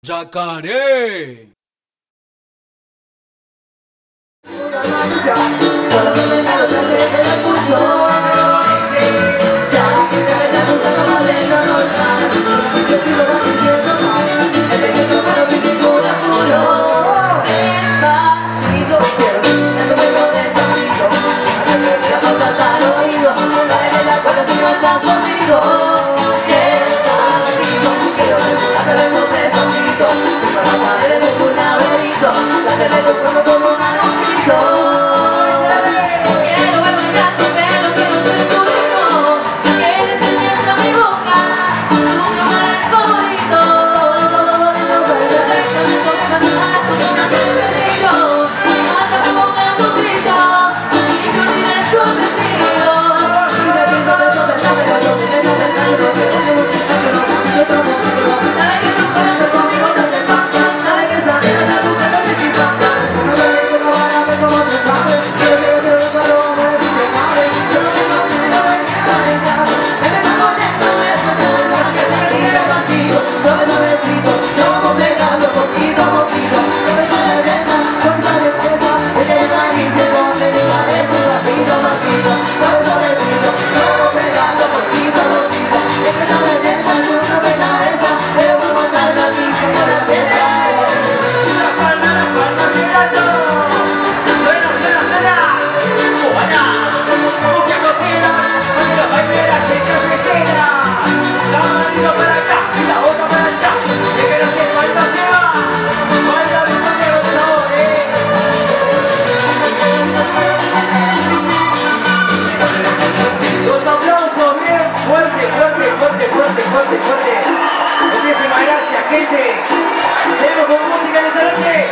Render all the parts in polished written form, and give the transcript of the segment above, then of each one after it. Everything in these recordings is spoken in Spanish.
Yacaré. Muchísimas gracias, gente. Seguimos con música en esta noche.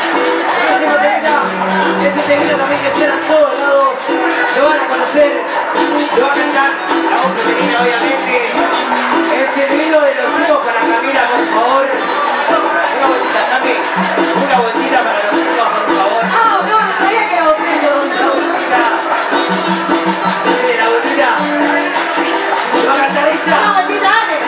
Próximo temita. Es un temita también que suena en todos lados. Lo van a conocer. Lo va a cantar la voz femenina, obviamente. El silbido de los chicos para Camila, por favor. Una vueltita, Cami. Una vueltita para los chicos, por favor. Ah, no, no sabía que era bonito. Una vueltita. La vueltita. Lo va a cantar ella. Una vueltita, dale.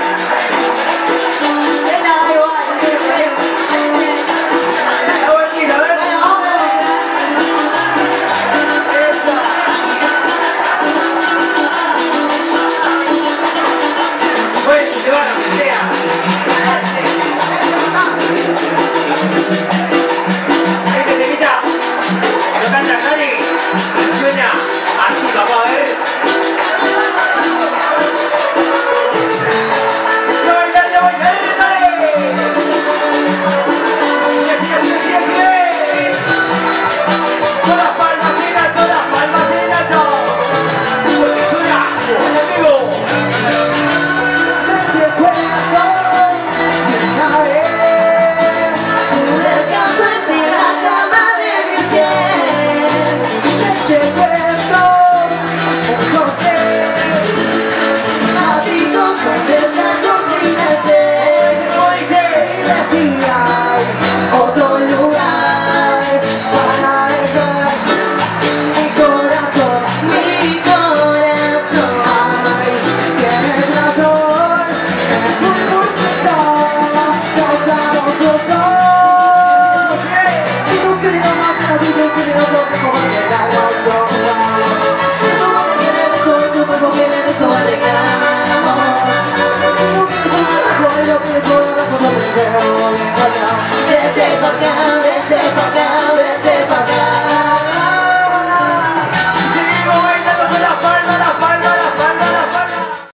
We'll be right back.